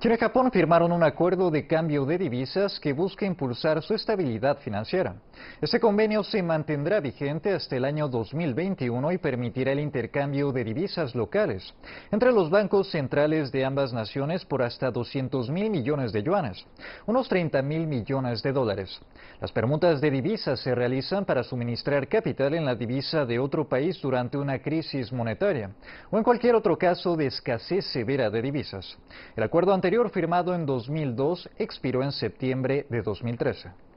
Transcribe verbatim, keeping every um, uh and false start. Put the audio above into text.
China y Japón firmaron un acuerdo de cambio de divisas que busca impulsar su estabilidad financiera. Este convenio se mantendrá vigente hasta el año dos mil veintiuno y permitirá el intercambio de divisas locales entre los bancos centrales de ambas naciones por hasta doscientos mil millones de yuanes, unos treinta mil millones de dólares. Las permutas de divisas se realizan para suministrar capital en la divisa de otro país durante una crisis monetaria o en cualquier otro caso de escasez severa de divisas. El acuerdo anterior, firmado en dos mil dos, expiró en septiembre de dos mil trece.